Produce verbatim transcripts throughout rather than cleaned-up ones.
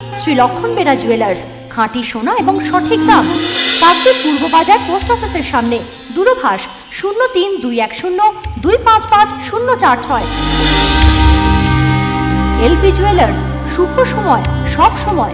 শ্রী লক্ষণ বেরা জুয়েলার্স, খাঁটি সোনা এবং সঠিক দাম। কাকদ্বীপ পূর্ব বাজার পোস্ট অফিসের সামনে। দূরভাষ শূন্য তিন দুই এক শূন্য দুই পাঁচ পাঁচ শূন্য চার ছয়। এলপি জুয়েলার্স, শুভ সময় সব সময়।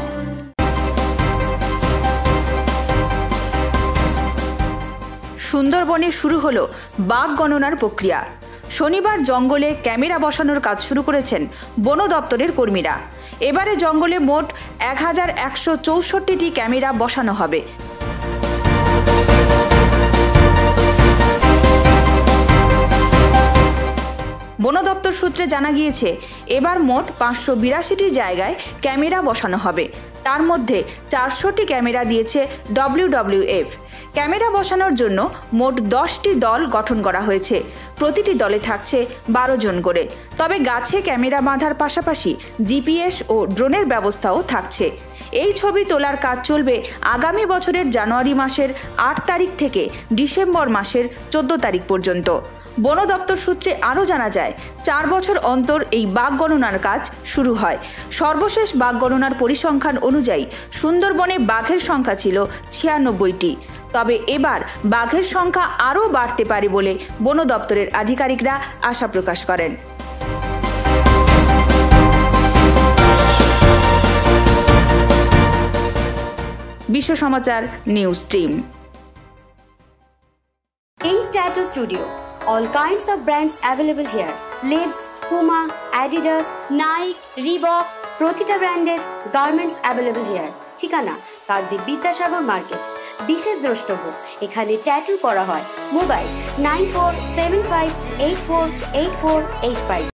সুন্দরবনে শুরু হলো বাঘ গণনার প্রক্রিয়া। শনিবার জঙ্গলে ক্যামেরা বসানোর কাজ শুরু করেছেন বন দপ্তরের কর্মীরা। এবারে জঙ্গলে মোট এক হাজার একশো চৌষট্টিটি ক্যামেরা বসানো হবে। বন দপ্তর সূত্রে জানা গিয়েছে, এবার মোট পাঁচশো বিরাশিটি জায়গায় ক্যামেরা বসানো হবে। তার মধ্যে চারশোটি ক্যামেরা দিয়েছে ডব্লিউডব্লিউএফ। ক্যামেরা বসানোর জন্য মোট দশটি দল গঠন করা হয়েছে। প্রতিটি দলে থাকছে বারো জন করে। তবে গাছে ক্যামেরা বাঁধার পাশাপাশি জিপিএস ও ড্রোনের ব্যবস্থাও থাকছে। এই ছবি তোলার কাজ চলবে আগামী বছরের জানুয়ারি মাসের আট তারিখ থেকে ডিসেম্বর মাসের চোদ্দ তারিখ পর্যন্ত। বন দপ্তর সূত্রে আরও জানা যায়, চার বছর অন্তর এই বাঘ গণনার কাজ শুরু হয়। সর্বশেষ বাঘ গণনার পরিসংখ্যান অনুযায়ী সুন্দরবনে বাঘের সংখ্যা ছিল ছিয়ানব্বইটি। তবে এবার বাঘের সংখ্যা আরও বাড়তে পারে বলে বন দপ্তরের আধিকারিকরা আশা প্রকাশ করেন। Bishwa Samachar news team. In Tattoo Studio, all kinds of brands available here. Lips, Puma, Adidas, Nike, Reebok, প্রতিটা ব্র্যান্ডের গার্মেন্টস available here. ঠিকানা কাকদ্বীপ বিদ্যাসাগর মার্কেট। বিশেষ দ্রষ্টব্য, এখানে ট্যাটু করা হয়। Mobile nine four seven five eight four eight four eight five.